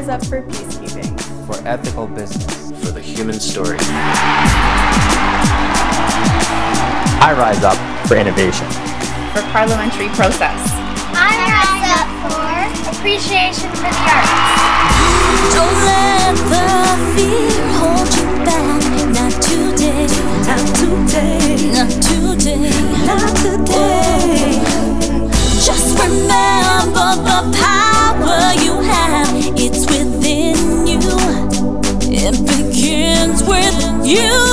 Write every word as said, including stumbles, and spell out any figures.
rise up for peacekeeping, for ethical business, for the human story. I rise up for innovation, for parliamentary process. I rise up for appreciation for the arts. Don't let the fear hold you back. Not today, not today, not today, not today. Just remember the power you have. It's within you. It begins with you.